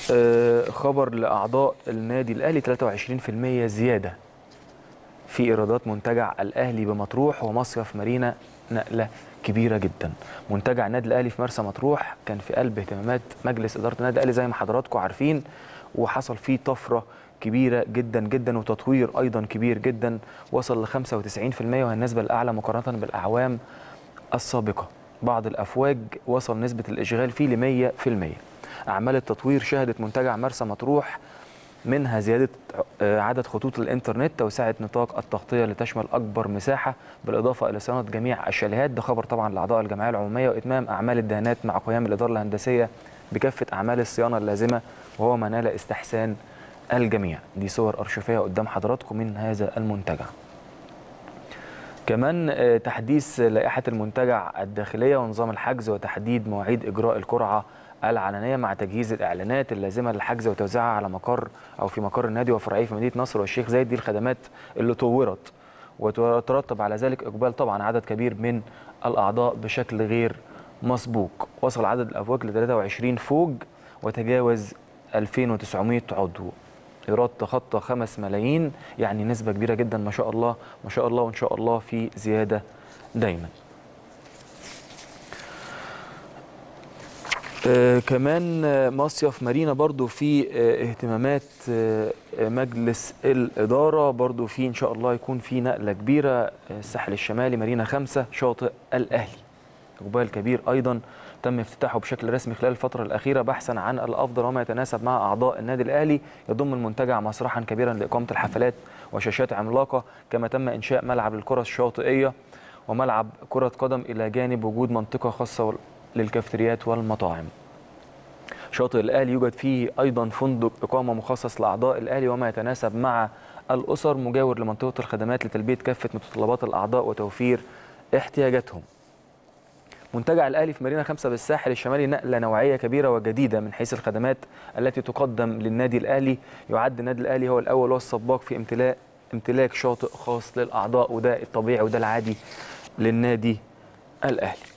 خبر لأعضاء النادي الأهلي 23% زيادة في إيرادات منتجع الأهلي بمطروح ومصيف مارينا، نقلة كبيرة جدا. منتجع النادي الأهلي في مرسى مطروح كان في قلب اهتمامات مجلس إدارة النادي الأهلي زي ما حضراتكم عارفين، وحصل فيه طفرة كبيرة جدا جدا وتطوير أيضا كبير جدا وصل ل 95%، وهي النسبة الأعلى مقارنة بالأعوام السابقة. بعض الأفواج وصل نسبة الإشغال فيه ل 100%. أعمال التطوير شهدت منتجع مرسى مطروح منها زيادة عدد خطوط الإنترنت، توسعة نطاق التغطية لتشمل أكبر مساحة، بالإضافة إلى صيانة جميع الشاليهات. ده خبر طبعا لأعضاء الجمعية العمومية، وإتمام أعمال الدهانات مع قيام الإدارة الهندسية بكافة أعمال الصيانة اللازمة، وهو ما نال استحسان الجميع. دي صور أرشيفية قدام حضراتكم من هذا المنتجع. كمان تحديث لائحة المنتجع الداخلية ونظام الحجز وتحديد مواعيد إجراء القرعة العلنية مع تجهيز الإعلانات اللازمة للحجز وتوزيعها على مقر أو في مقر النادي وفرعيه في مدينة نصر والشيخ زايد. دي الخدمات اللي طورت، وترتب على ذلك إقبال طبعا عدد كبير من الأعضاء بشكل غير مسبوق. وصل عدد الأفواج ل 23 فوج وتجاوز 2900 عضو. إيراد تخطى 5 ملايين، يعني نسبة كبيرة جدا ما شاء الله ما شاء الله، وإن شاء الله في زيادة دايما. كمان مصيف مارينا برضو في اهتمامات مجلس الإدارة، برضو في إن شاء الله يكون في نقلة كبيرة. الساحل الشمالي مارينا 5 شاطئ الأهلي إقبال كبير أيضا تم افتتاحه بشكل رسمي خلال الفترة الأخيرة بحثا عن الأفضل وما يتناسب مع أعضاء النادي الأهلي. يضم المنتجع مسرحا كبيرا لإقامة الحفلات وشاشات عملاقة، كما تم إنشاء ملعب للكرة الشاطئية وملعب كرة قدم، إلى جانب وجود منطقة خاصة للكافتريات والمطاعم. شاطئ الأهلي يوجد فيه أيضا فندق إقامة مخصص لأعضاء الأهلي وما يتناسب مع الأسر، مجاور لمنطقة الخدمات لتلبية كافة متطلبات الأعضاء وتوفير احتياجاتهم. منتجع الأهلي في مارينا 5 بالساحل الشمالي نقلة نوعية كبيرة وجديدة من حيث الخدمات التي تقدم للنادي الأهلي. يعد النادي الأهلي هو الأول والسباق في امتلاك شاطئ خاص للأعضاء، وده الطبيعي وده العادي للنادي الأهلي.